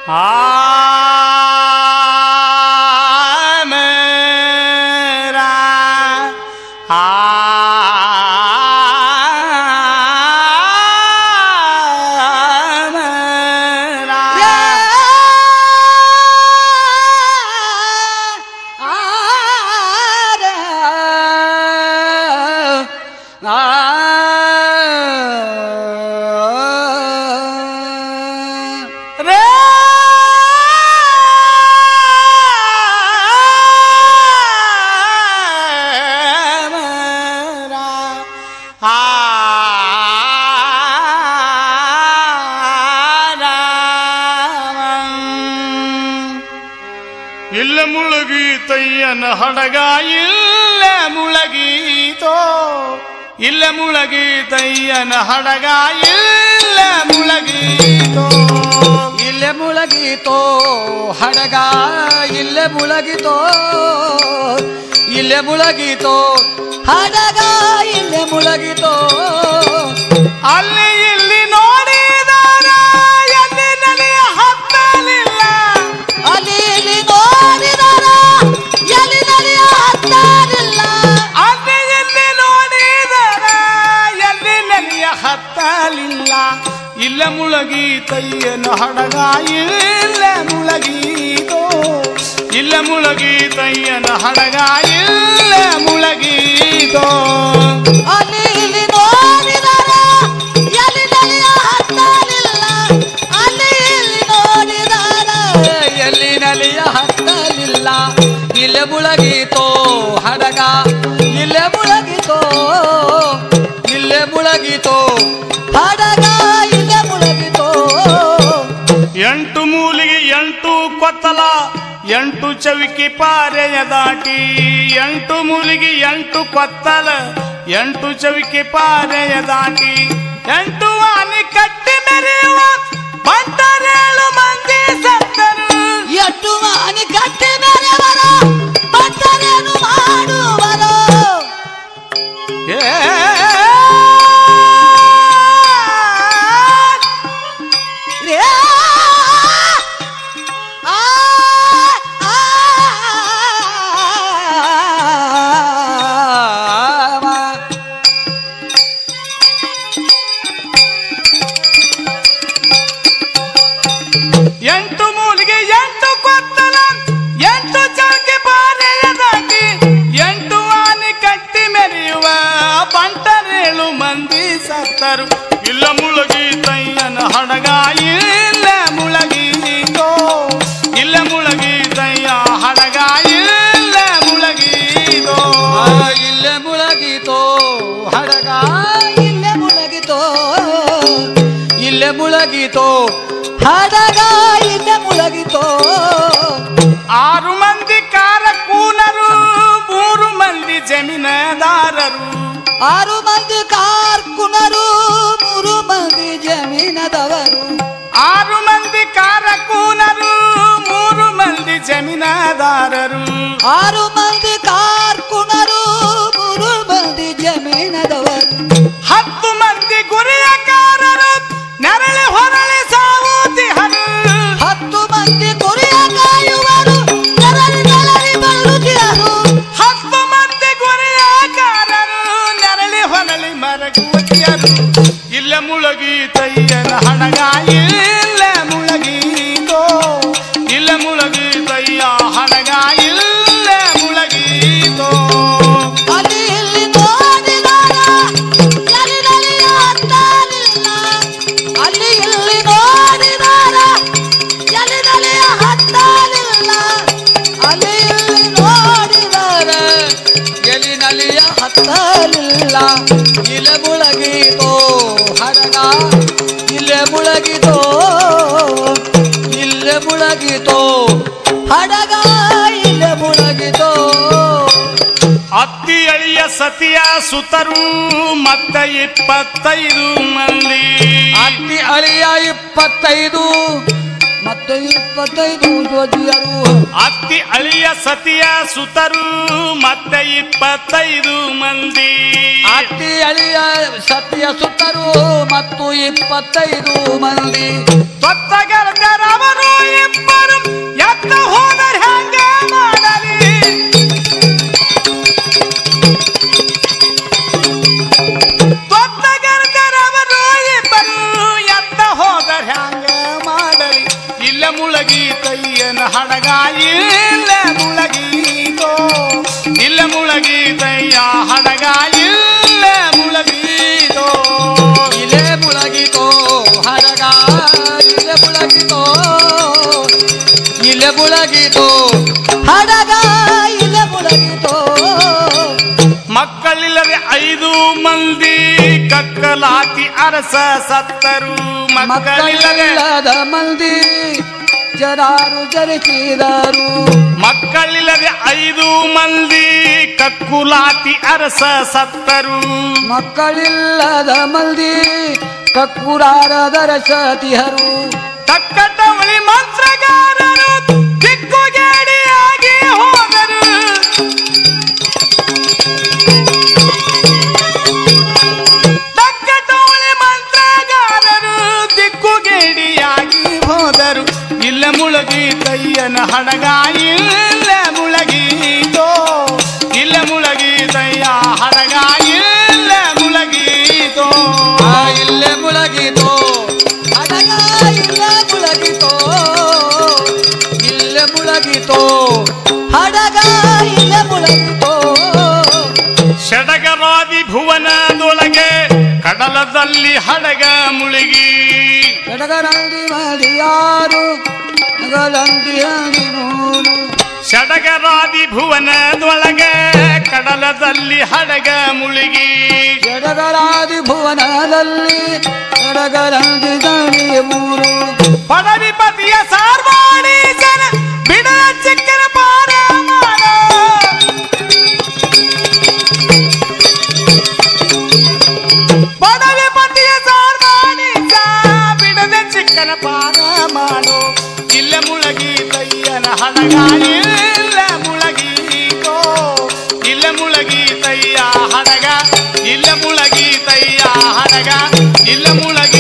ಹಡಗ ಇಲ್ಲ ಮುಳಗೀತಯ್ಯನ ಹಡಗ ಇಲ್ಲ ಮುಳಗೀತೋ ಇಲ್ಲೇ ಮುಳಗೀತೋ ಹಡಗ ಇಲ್ಲೇ ಮುಳಗಿತೋ ಇಲ್ಲೇ ಮುಳಗೀತೋ ಹಡಗ ಇಲ್ಲೇ ಮುಳಗಿತೋ ಅಲ್ಲಿ ಇಲ್ಲಿ ನೋಡಿದಾರ ಎಲ್ಲಿ ನನಗೆ ಹತ್ತಲಿಲ್ಲ ಅಲ್ಲಿ ಇಲ್ಲಿ ನೋಡಿದಾರ ಎಲ್ಲಿ ನನಗೆ ಹತ್ತಲಿಲ್ಲ ಅಲ್ಲಿ ಇಲ್ಲಿ ನೋಡಿದಾರ ಎಲ್ಲಿ ನನಗೆ ಹತ್ತಲಿಲ್ಲ ಇಲ್ಲ ಮುಳಗೀತಯ್ಯನ ಹಡಗ ಇಲ್ಲ ಮುಳಗೀತೋ ಇಲ್ಲ ಮುಳಗೀತಯ್ಯನ ಹಡಗ ಇಲ್ಲ ಮುಳಗೀತೋ ಅಲ್ಲಿ ಇಲ್ಲಿ ನೋಡಿದಾರ ಎಲ್ಲಿ ನನಗೆ ಹತ್ತಲಿಲ್ಲ ಅಲ್ಲಿ ಇಲ್ಲಿ ನೋಡಿದಾರ ಎಲ್ಲಿ ನನಗೆ ಹತ್ತಲಿಲ್ಲ ಇಲ್ಲೇ ಮುಳಗೀತೋ ಹಡಗ ಇಲ್ಲೇ ಮುಳಗಿತೋ ಇಲ್ಲೇ ಮುಳಗಿತೋ ಹಡಗ ಇಲ್ಲೇ ಮುಳಗಿತೋ ಎಂಟು ಮೂಲಿಗೆ ಎಂಟು ಕೊತ್ತಲ ಎಂಟು ಚವಿಕೆ ಪಾರೆಯ ದಾಟಿ ಎಂಟು ಮೂಲಿಗೆ ಎಂಟು ಕೊತ್ತಲ ಎಂಟು ಚವಿಕೆ ಪಾರೆಯ ದಾಟಿ ಎಂಟು ಆನೆ ಕಟ್ಟಿ ಮೆರೆಯುವ ಬಂಟರೇಳು ಮಂದಿ ಸತ್ತರು ಎಂಟು ಆನೆ ಕಟ್ಟಿ ಮೆರೆಯುವರ ಬಂಟರೇನು ಮಾಡುವರು ಎಂಟು ಮೂಲಿಗೆ ಎಂಟು ಕೊತ್ತಲ ಎಂಟು ಚೌಕಿ ಬಾರೆಯ ದಾಟಿ ಎಂಟು ಆನೆ ಕಟ್ಟಿ ಮೆರೆಯುವ ಬಂಟರೇಳು ಮಂದಿ ಸತ್ತರು ಇಲ್ಲ ಮುಳಗೀತಯ್ಯನ ಹಡಗ ಇಲ್ಲ ಮುಳಗೀತೋ ಇಲ್ಲ ಮುಳಗೀತಯ್ಯ ಹಡಗ ಇಲ್ಲ ಮುಳಗೀತೋ ಇಲ್ಲೇ ಮುಳಗಿತೋ ಹಡಗ ಇಲ್ಲೇ ಮುಳಗಿತೋ ಇಲ್ಲೇ ಮುಳಗಿತೋ ಹಡಗ ಇಲ್ಲೇ ಮುಳಗಿತೋ ಆರು ಮಂದಿ ಕಾರಕೂನರು ಮೂರು ಮಂದಿ ಜಮೀನದಾರರು ಆರು ಮಂದಿ ಕಾರ್ಕುನರು ಮೂರು ಮಂದಿ ಜಮೀನದವರು ಆರು ಮಂದಿ ಕಾರಕೂನರು ಮೂರು ಮಂದಿ ಜಮೀನದಾರರು ಆರು ಮಂದಿ ಕಾರ್ಕುನರು ಮೂರು ಮಂದಿ ಜಮೀನದವರು ಹತ್ತು ಮಂದಿ ಗುರಿಯಕಾರರು ನೆರಳಿ ಹೊರಳಿ ಸಾವುತಿಹರು ಹತ್ತು ಮಂದಿ ಗುರಿಯ ಕಾಯುವರು ನೆರಳಿ ನೆರಳಿ ಬರುತ್ತಿಹರು ಹತ್ತು ಮಂದಿ ಗುರಿಯಕಾರರು ನೆರಳಿ ಹೊರಳಿ ಮರಗುವತಿಯರು ಇಲ್ಲ ಮುಳಗೀತಯ್ಯನ ಹಡಗ ಇಲ್ಲ ಮುಳಗೀತೋ ಇಲ್ಲ ಮುಳಗೀತಯ್ಯ ಹಡಗ ಇಲ್ಲ ಮುಳಗೀತೋ ಅಲ್ಲಿ ಇಲ್ಲಿ ನೋಡಿದಾರ ಎಲ್ಲಿ ನನಗೆ ಹತ್ತಲಿಲ್ಲ ಅಲ್ಲಿ ಇಲ್ಲಿ ನೋಡಿದಾರ ಎಲ್ಲಿ ನನಗೆ ಹತ್ತಲಿಲ್ಲ ಅಲ್ಲಿ ಇಲ್ಲಿ ನೋಡಿದಾರ ಎಲ್ಲಿ ನನಗೆ ಹತ್ತಲಿಲ್ಲ ಇಲ್ಲೇ ಮುಳಗಿತೋ ಹಡಗ ಇಲ್ಲೇ ಮುಳಗಿತೋ ಇಲ್ಲೇ ಮುಳಗಿತೋ ಹಡಗ ಇಲ್ಲೇ ಮುಳಗಿತೋ ಅತ್ತಿ ಅಳಿಯ ಸತಿಯ ಸುತರು ಮತ್ತೆ 25 ಮಂದಿ ಅತ್ತಿ ಅಳಿಯ 25 ಮತ್ತೆ 25 ಧ್ವಜಿಯರು ಅತ್ತಿ ಅಳಿಯ ಸತಿಯ ಸುತರು ಮತ್ತೆ 25 ಮಂದಿ ಅತ್ತಿ ಅಳಿಯ ಸತಿಯ ಸುತ್ತರು ಮತ್ತು 25 ಮಂದಿ ತೊತ್ತಗರವರು ಮುಳಗೀತಯ್ಯನ ಹಡಗ ಇಲ್ಲ ಮುಳಗೀತೋ ಇಲ್ಲ ಮುಳಗೀತಯ್ಯ ಹಡಗ ಇಲ್ಲ ಮುಳಗೀತೋ ಇಲೆ ಮುಳಗಿತೋ ಹಡಗ ಇಲೆ ಮುಳಗಿತೋ ಇಲೆ ಮುಳಗಿತೋ ಹಡಗ ಇಲೆ ಮುಳಗಿತೋ ಮಕ್ಕಳಿಲ್ಲದೆ 5 ಮಂದಿ ಕಕ್ಕಲಾತಿ ಅರಸ ಸತ್ತರು ಮಕ್ಕಳಿಲ್ಲದ ಮಂದಿ ಜರಾರು ಜರಿಸಿದರು ಮಕ್ಕಳಿಲ್ಲದೆ 5 ಮಂದಿ ಕಕ್ಕುಲಾತಿ ಅರಸ ಸತ್ತರು ಮಕ್ಕಳಿಲ್ಲದ ಮಂದಿ ಕಕ್ಕುರಾರದರ ಸತಿಹರು ತಕ್ಕಟವಳಿ ಮಂತ್ರಗಾರರು ದಿಕ್ಕುಗೇಡಿಯಾಗಿ ಹೋದರು ತಕ್ಕಟವಳಿ ಮಂತ್ರಗಾರರು ದಿಕ್ಕುಗೇಡಿಯಾಗಿ ಹೋದರು ಇಲ್ಲ ಮುಳಗೀತಯ್ಯನ ಹಡಗ ಇಲ್ಲ ಮುಳಗೀತೋ ಇಲ್ಲ ಮುಳಗೀತಯ್ಯ ಹಡಗ ಇಲ್ಲ ಮುಳಗೀತೋ ಇಲ್ಲೇ ಮುಳಗಿತೋ ಹಡಗ ಇಲ್ಲೇ ಮುಳಗಿತೋ ಇಲ್ಲೇ ಮುಳಗಿತೋ ಹಡಗ ಇಲ್ಲೇ ಮುಳಗಿತೋ ಷಡಗರಾದಿ ಭುವನದೊಳಗೆ ಕಡಲದಲ್ಲಿ ಹಡಗ ಮುಳುಗಿ ಎಡಗರಂದಿ ಮಡಿಯಾರು ನಗಲಂದಿ ಹಂದಿ ಮೂರು ಷಡಗರಾದಿ ಭುವನದೊಳಗೆ ಕಡಲದಲ್ಲಿ ಹಡಗ ಮುಳುಗಿ ಎಡಗರಾದಿ ಭುವನದಲ್ಲಿ ಎಡಗರಂದಿ ದಂಡಿ ಮೂರು ಪಡವಿಪತಿಯ ಸಾರ್ವಾಣಿ ಜನ ಬಿಡ ಚಿಕ್ಕನ ಪಾರ ಮಾಡೋ ಪಡವಿಪತಿಯ ಸಾರ್ವಾಣಿ ಬಿಡದ ಚಿಕ್ಕನ ಪಾರ ಮಾಡೋ ಇಲ್ಲ ಮುಳಗೀತಯ್ಯನ ಹಡಗ ಇಲ್ಲ ಮುಳಗೀತೋ ಇಲ್ಲ ಮುಳಗೀತಯ್ಯ ಹಡಗ ಇಲ್ಲ ಮುಳಗೀತಯ್ಯ ಹಡಗ ಇಲ್ಲ ಮುಳಗಿ